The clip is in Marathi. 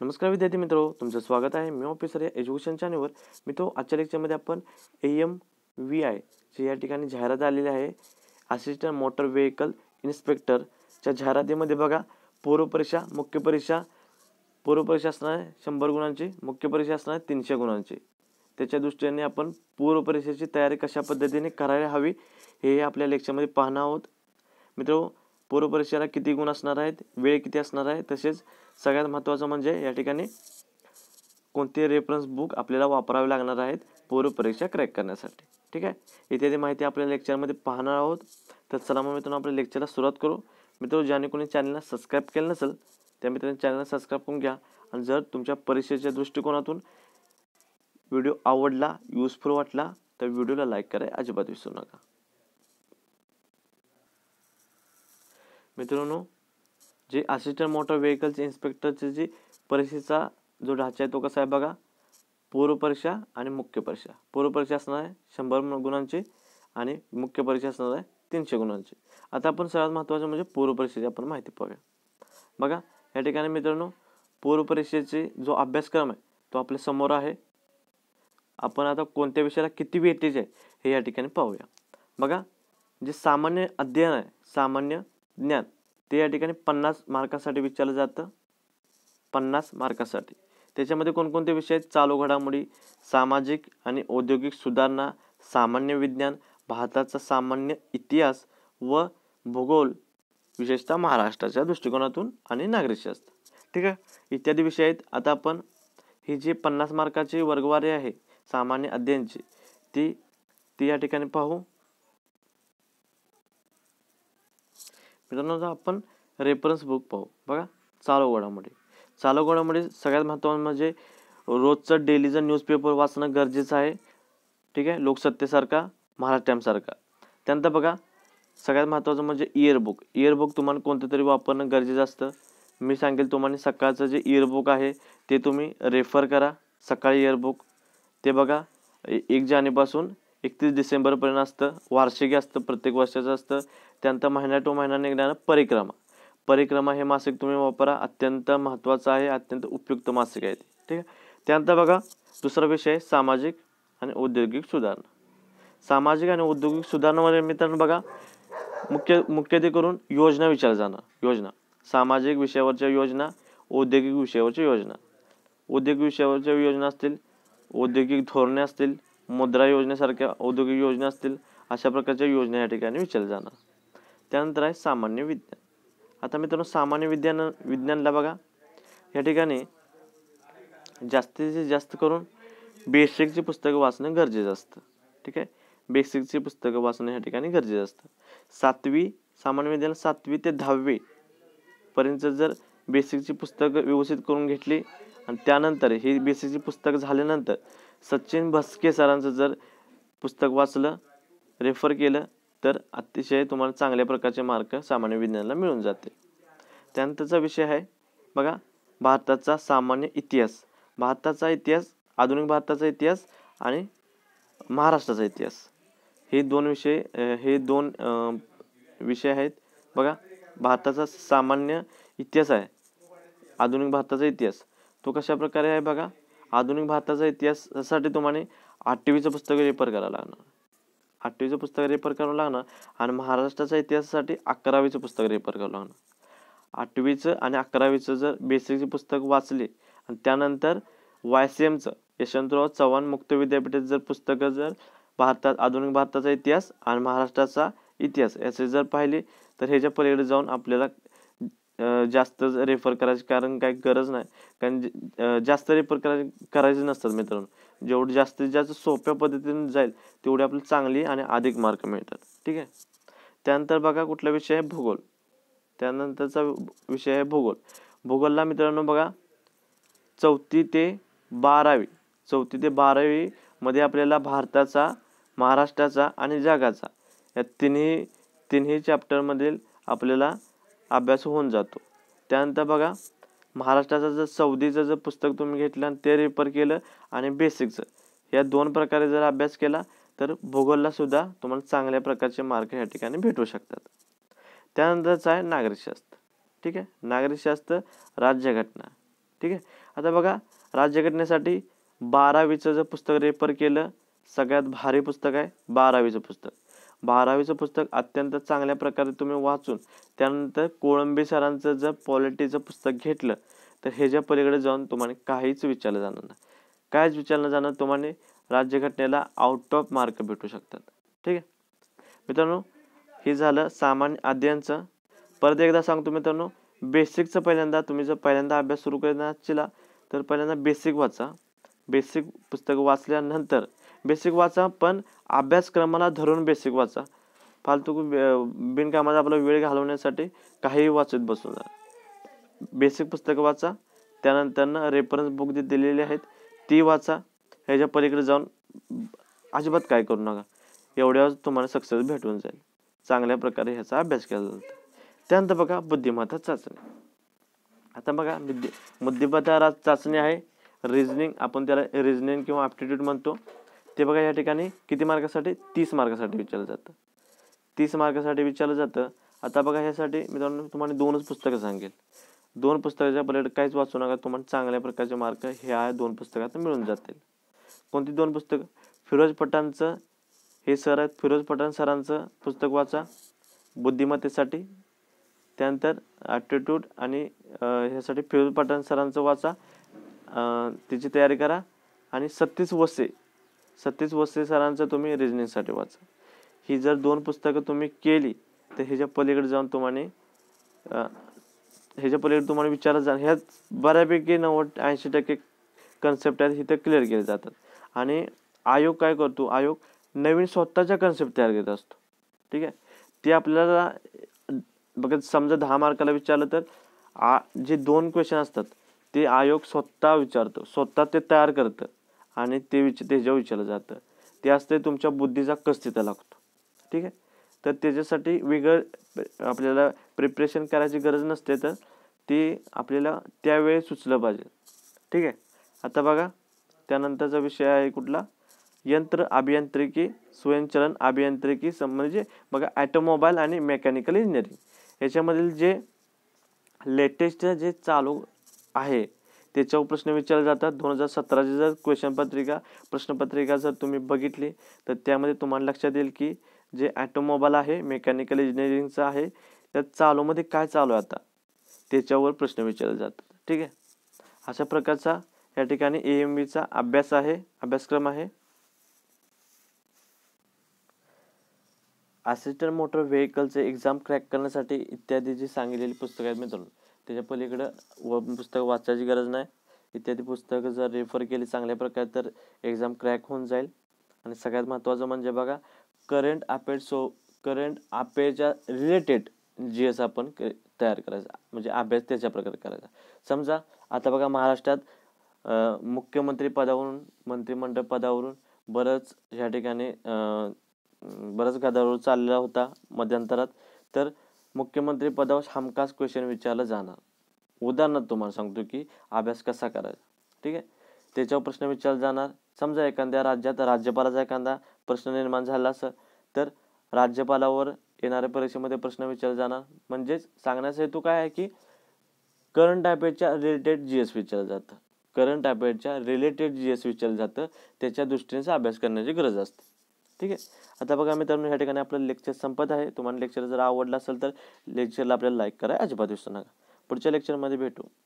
नमस्कार विद्यार्थी मित्रो, तुमचं स्वागत आहे. मी ऑफिसर या एज्युकेशन चॅनलवर. मित्रो, आजच्या लेक्चरमध्ये आपण AMVI ची या ठिकाणी जाहिरात आलेली आहे. असिस्टंट मोटर व्हेकल इन्स्पेक्टरच्या जाहिरातीमध्ये बघा, पूर्व परीक्षा, मुख्य परीक्षा. पूर्व परीक्षा असणार आहे 100 गुणांची, मुख्य परीक्षा असणार आहे 300 गुणांची. त्याच्या दृष्टीने आपण पूर्व परीक्षेची तयारी कशा पद्धतीने करायला हवी हे आपल्या लेक्चरमध्ये पाहणार आहोत. मित्रो, पूर्व परीक्षेला किती गुण असणार आहेत, वेळ किती असणार आहे, तसेच सगळ्यात महत्त्वाचं म्हणजे या ठिकाणी कोणते रेफरन्स बुक आपल्याला वापरावे लागणार आहेत पूर्व परीक्षा क्रॅक करण्यासाठी. ठीक आहे, इत्यादी माहिती आपल्या लेक्चरमध्ये पाहणार आहोत. तर चला मग मित्रांनो, आपल्या लेक्चरला सुरुवात करू. मित्रांनो, ज्याने कोणी चॅनलला सबस्क्राईब केलं नसेल त्या मित्रांनी चॅनलला सबस्क्राईब करून घ्या. आणि जर तुमच्या परीक्षेच्या दृष्टिकोनातून व्हिडिओ आवडला, युजफुल वाटला तर व्हिडिओला लाईक करायला अजिबात विसरू नका. मित्रांनो, जे असिस्टंट मोटर व्हेकल्स इन्स्पेक्टरचे जी परीक्षेचा जो ढाचा आहे तो कसा आहे बघा, पूर्व परीक्षा आणि मुख्य परीक्षा. पूर्व परीक्षा असणार आहे 100 गुणांची आणि मुख्य परीक्षा असणार आहे 300 गुणांची. आता आपण सर्वात महत्त्वाचं म्हणजे पूर्व परीक्षेची आपण माहिती पाहूया. बघा, या ठिकाणी मित्रांनो, पूर्व परीक्षेचे जो अभ्यासक्रम आहे तो आपल्या समोर आहे. आपण आता कोणत्या विषयाला किती वेटेज आहे हे या ठिकाणी पाहूया. बघा, जे सामान्य अध्ययन आहे, सामान्य ज्ञान, ते या ठिकाणी 50 मार्कासाठी विचारलं जातं. 50 मार्कासाठी त्याच्यामध्ये कोणकोणते विषय आहेत? चालू घडामोडी, सामाजिक आणि औद्योगिक सुधारणा, सामान्य विज्ञान, भारताचा सामान्य इतिहास व भूगोल, विशेषतः महाराष्ट्राच्या दृष्टिकोनातून, आणि नागरिकशास्त्र. ठीक आहे, इत्यादी विषय आहेत. आता आपण ही जी 50 मार्काची वर्गवारी आहे सामान्य अध्ययनची ती या ठिकाणी पाहू. मित्रांनो, आपण रेफरन्स बुक पाहू. बघा, चालू घडामोडी. चालू घडामोडी सगळ्यात महत्त्वाचं म्हणजे रोजचं डेलीचं न्यूजपेपर वाचणं गरजेचं आहे. ठीक आहे, लोकसत्तेसारखा, महाराष्ट्र टाइम्ससारखा. त्यानंतर बघा, सगळ्यात महत्त्वाचं म्हणजे इयरबुक तुम्हाला कोणतं तरी वापरणं गरजेचं असतं. मी सांगेल तुम्हाला सकाळचं जे इयरबुक आहे ते तुम्ही रेफर करा. सकाळी इयरबुक ते बघा 1 जानेवारीपासून 31 डिसेंबरपर्यंत असतं. वार्षिकी असतं, प्रत्येक वर्षाचं असतं. त्यानंतर महिना टू महिना निघणारं परिक्रमा हे मासिक तुम्ही वापरा. अत्यंत महत्त्वाचं आहे, अत्यंत उपयुक्त मासिक आहे. ठीक आहे, त्यानंतर बघा, दुसरा विषय आहे सामाजिक आणि औद्योगिक सुधारणा. सामाजिक आणि औद्योगिक सुधारणामध्ये मित्रांनो बघा, मुख्यत्वे करून योजना विचारल्या जाणार. योजना, सामाजिक विषयावरच्या योजना, औद्योगिक विषयावरच्या योजना. औद्योगिक विषयावरच्या योजना असतील, औद्योगिक धोरणे असतील, मुद्रा योजनेसारख्या औद्योगिक योजना असतील, अशा प्रकारच्या योजना या ठिकाणी विचारल्या जाणार. त्यानंतर आहे सामान्य विज्ञान. आता मित्रांनो, सामान्य विज्ञानला बघा, या ठिकाणी जास्तीत जास्त करून बेसिकची पुस्तकं वाचणं गरजेचं असतं. ठीक आहे, बेसिकची पुस्तकं वाचणं या ठिकाणी गरजेचं असतं. सामान्य विज्ञान 7वी ते 10वी पर्यंत जर बेसिकची पुस्तकं व्यवस्थित करून घेतली आणि त्यानंतर ही बेसिकची पुस्तकं झाल्यानंतर सचिन भस्के सरांचं जर पुस्तक वाचलं, रेफर केलं तर अतिशय तुम्हाला चांगल्या प्रकारचे मार्क सामान्य विज्ञानाला मिळून जाते. त्यानंतरचा विषय आहे बघा, भारताचा सामान्य इतिहास. भारताचा इतिहास, आधुनिक भारताचा इतिहास आणि महाराष्ट्राचा इतिहास, हे दोन विषय आहेत. बघा, भारताचा सामान्य इतिहास आहे, आधुनिक भारताचा इतिहास तो कशा प्रकारे आहे बघा. आधुनिक भारताचा इतिहासासाठी तुम्हाला 8वीचं पुस्तक रेफर करावं लागणार. 8वीचं पुस्तक रेफर करावं लागणार. आणि महाराष्ट्राच्या इतिहासासाठी 11वीचं पुस्तक रेफर करावं लागणार. 8वीचं आणि 11वीचं जर बेसिकची पुस्तक वाचले आणि त्यानंतर YCMचं यशवंतराव चव्हाण मुक्त विद्यापीठाचं जर पुस्तकं जर आधुनिक भारताचा इतिहास आणि महाराष्ट्राचा इतिहास याचे जर पाहिले तर ह्याच्या पलीकडे जाऊन आपल्याला जास्त रेफर करायची कारण काही गरज नाही. कारण जास्त रेफर करायचे नसतात मित्रांनो. जेवढं जास्तीत जास्त सोप्या पद्धतीने जाईल तेवढी आपल्याला चांगली आणि अधिक मार्क मिळतात. ठीक आहे, त्यानंतर बघा, कुठला विषय आहे? भूगोल. त्यानंतरचा विषय आहे भूगोल. भूगोलला मित्रांनो बघा, 4थी ते 12वी मध्ये आपल्याला भारताचा, महाराष्ट्राचा आणि जगाचा या तिन्ही चॅप्टरमधील आपल्याला अभ्यास होऊन जातो. त्यानंतर बघा, महाराष्ट्राचा जर 4थीचं जर पुस्तक तुम्ही घेतलं आणि ते रेफर केलं आणि बेसिकचं, या 2 प्रकारे जर अभ्यास केला तर भूगोलला सुद्धा तुम्हाला चांगल्या प्रकारचे मार्क या ठिकाणी भेटू शकतात. त्यानंतरचं आहे नागरिकशास्त्र. ठीक आहे, नागरिकशास्त्र, राज्यघटना. ठीक आहे. आता बघा, राज्यघटनेसाठी 12वीचं जर पुस्तक रेफर केलं, सगळ्यात भारी पुस्तक आहे 12वीचं पुस्तक. 12वीचं पुस्तक अत्यंत चांगल्या प्रकारे तुम्ही वाचून त्यानंतर कोळंबे सरांचं जर पॉलिटीचं पुस्तक घेतलं तर ह्याच्या पलीकडे जाऊन तुम्हाला काहीच विचारलं जाणार नाही. काहीच विचारलं जाणार, तुम्हाला राज्यघटनेला आउट ऑफ मार्क भेटू शकतात. ठीक आहे मित्रांनो, हे झालं सामान्य अध्ययनचं. परत एकदा सांगतो मित्रांनो, बेसिकचं पहिल्यांदा तुम्ही जर पहिल्यांदा अभ्यास सुरू करणार असला तर पहिल्यांदा बेसिक वाचा. बेसिक पुस्तक वाचल्यानंतर बेसिक वाचा, पण अभ्यासक्रमाला धरून बेसिक वाचा. फालतू बिनकामाचा आपला वेळ घालवण्यासाठी काही वाचत बसू नका. बेसिक पुस्तकं वाचा, त्यानंतर रेफरन्स बुक जे दिलेले आहेत ती वाचा. ह्याच्या पलीकडे जाऊन अजिबात काय करू नका. एवढ्यावर तुम्हाला सक्सेस भेटून जाईल. चांगल्या प्रकारे ह्याचा अभ्यास केला जातो. त्यानंतर बघा बुद्धिमत्ता चाचणी. आता बघा बुद्धिमत्ता चाचणी आहे रिजनिंग, आपण त्याला रिजनिंग किंवा ॲप्टिट्यूड म्हणतो. ते बघा या ठिकाणी किती मार्कासाठी, 30 मार्कासाठी विचारलं जातं. 30 मार्कासाठी विचारलं जातं. आता बघा ह्यासाठी मित्रांनो तुम्हाला 2च पुस्तकं सांगेल. 2 पुस्तकाच्या पलीकडे काहीच वाचू नका. तुम्हाला चांगल्या प्रकारचे मार्क ह्या 2 पुस्तकात मिळून जातील. कोणती 2 पुस्तकं? फिरोज पठाणचं, हे सर आहेत, फिरोज पठाण सरांचं पुस्तक वाचा बुद्धिमत्तेसाठी. त्यानंतर ॲप्टिट्यूड आणि ह्यासाठी फिरोज पठाण सरांचं वाचा, त्याची तयारी करा. आणि सतीश वसे सरांचं तुम्ही रिजनिंगसाठी वाचा. ही जर 2 पुस्तकं तुम्ही केली तर ह्याच्या पलीकडे जाऊन तुम्हाला विचारलं जाणार. ह्यात बऱ्यापैकी 90-80% कन्सेप्ट आहेत इथे क्लिअर केले जातात. आणि आयोग काय करतो, आयोग नवीन स्वतःच्या कन्सेप्ट तयार करत असतो. ठीक आहे, ते आपल्याला बघा समजा 10 मार्काला विचारलं तर जे 2 क्वेश्चन असतात ते आयोग स्वतः विचारतो, स्वतः ते तयार करतं आणि त्याच्यावर विचारलं जातं. ते असते तुमच्या बुद्धीचा कस तिथं लागतो. ठीक आहे, तर त्याच्यासाठी वेगळं आपल्याला प्रिपरेशन करायची गरज नसते, तर ते आपल्याला त्यावेळी सुचलं पाहिजे. ठीक आहे. आता बघा त्यानंतरचा विषय आहे कुठला, यंत्र अभियांत्रिकी, स्वयंचलन अभियांत्रिकी, म्हणजे बघा ॲटोमोबाईल आणि मेकॅनिकल इंजिनिअरिंग. याच्यामधील जे लेटेस्ट जे चालू आहे त्याच्यावर प्रश्न विचारले जातात. 2017ची जर प्रश्नपत्रिका जर तुम्ही बघितली तर त्यामध्ये तुम्हाला लक्षात येईल की जे ॲटोमोबाईल आहे, मेकॅनिकल इंजिनिअरिंगचं आहे, त्या चालूमध्ये काय चालू आहे आता त्याच्यावर प्रश्न विचारले जातात. ठीक आहे, अशा प्रकारचा या ठिकाणी AMVचा अभ्यासक्रम आहे. असिस्टंट मोटर व्हेकलचे एक्झाम क्रॅक करण्यासाठी इत्यादी जी सांगितलेली पुस्तकं आहेत मित्रांनो, त्याच्या पलीकडं पुस्तक वाचायची गरज नाही. इत्यादी पुस्तकं जर रेफर केली चांगल्या प्रकारे तर एक्झाम क्रॅक होऊन जाईल. आणि सगळ्यात महत्त्वाचं म्हणजे बघा करंट अफेअरच्या रिलेटेड GS आपण तयार करायचा, म्हणजे अभ्यास त्याच्या प्रकारे करायचा. समजा आता बघा महाराष्ट्रात मुख्यमंत्री पदावरून, मंत्रिमंडळ पदावरून बरंच ह्या ठिकाणी बरंच गदारोळ चाललेला होता मध्यंतरात. तर मुख्यमंत्री पदावर हमखास क्वेश्चन विचारलं जाणार. उदाहरणार्थ तुम्हाला सांगतो की अभ्यास कसा करायचा. ठीक आहे, त्याच्यावर प्रश्न विचारला जाणार. समजा एखाद्या राज्यात राज्यपालाचा एखादा प्रश्न निर्माण झाला असेल तर राज्यपालावर येणाऱ्या परीक्षेमध्ये प्रश्न विचारला जाणार. म्हणजेच सांगण्याचा हेतू काय आहे की करंट अफेअरच्या रिलेटेड GS विचारलं जातं. विचारलं जातं, त्याच्या दृष्टीने अभ्यास करण्याची गरज असते. ठीक आहे. आता बघा मित्रांनो, या ठिकाणी आपलं लेक्चर संपत आहे. तुम्हाला लेक्चर जर आवडलं असेल तर लेक्चरला आपल्याला लाईक करा, अजिबात विसरू नका. पुढच्या लेक्चरमध्ये भेटू.